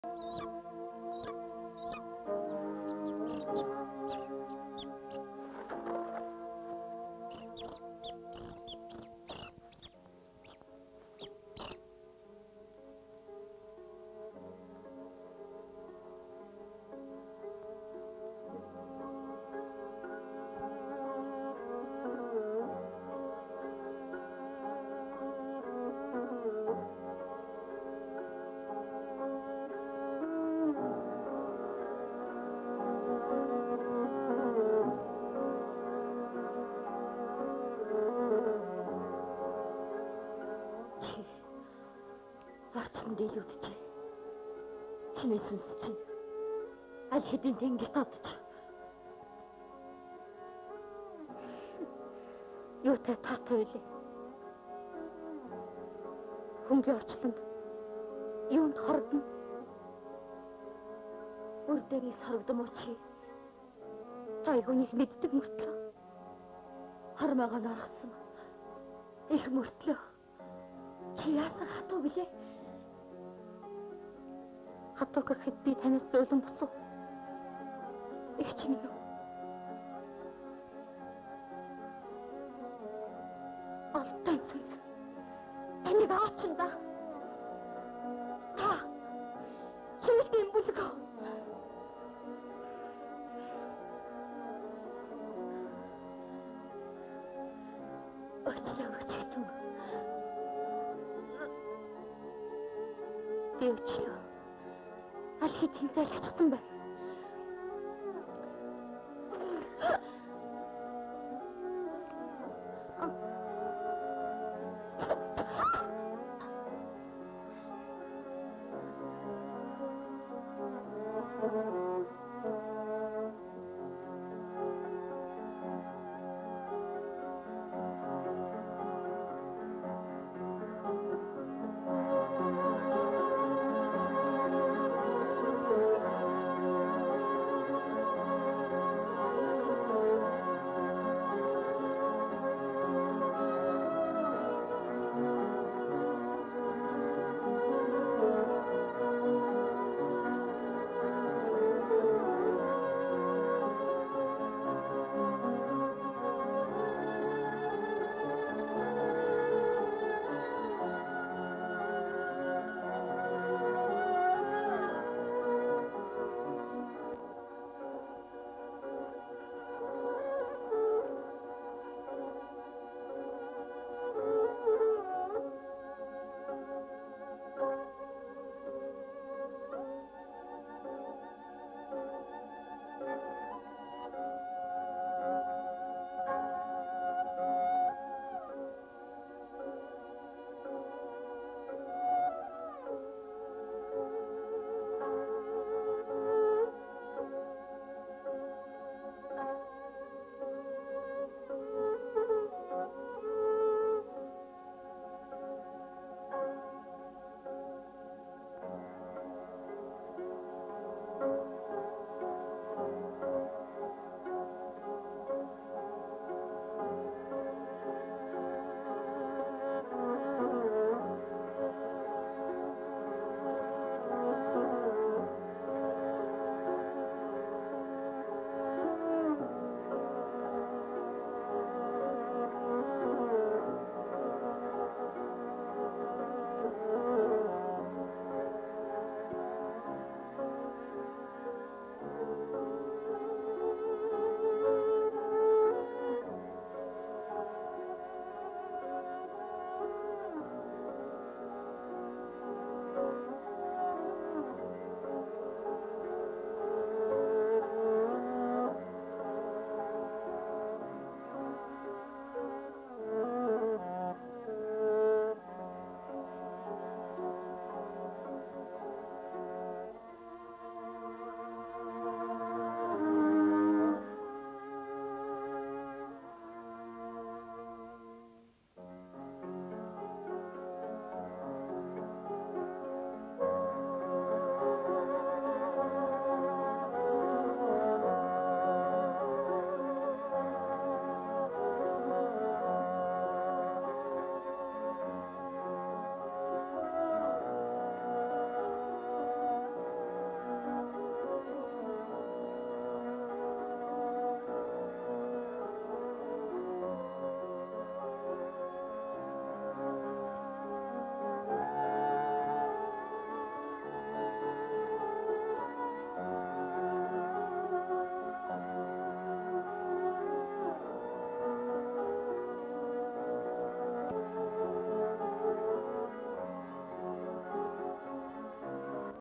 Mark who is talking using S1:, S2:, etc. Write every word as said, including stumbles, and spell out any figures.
S1: Илүүдчээ. Чиний сүнс чинь аль хэдийн тэнгис татж. Юутай таатай үлээ. Хөнгөн орчлонд юунд хордно. Үрдэрийг сарвдам учи. Цай хүнийг мэддэг мөртлөө. Хармаага наргасан. Их мөртлөө. Чи яасан хатуу билээ? Хатуу гэхэд би танаас зөөлөн босов. Их ч минь үү. Алтай зүйл. Таныг аачна да. Та. Чийлэн бүлгөө. Өчлөө өчтөн. Би өчлөө. Аль хэдийн залхичсан байна.
S2: Thank you.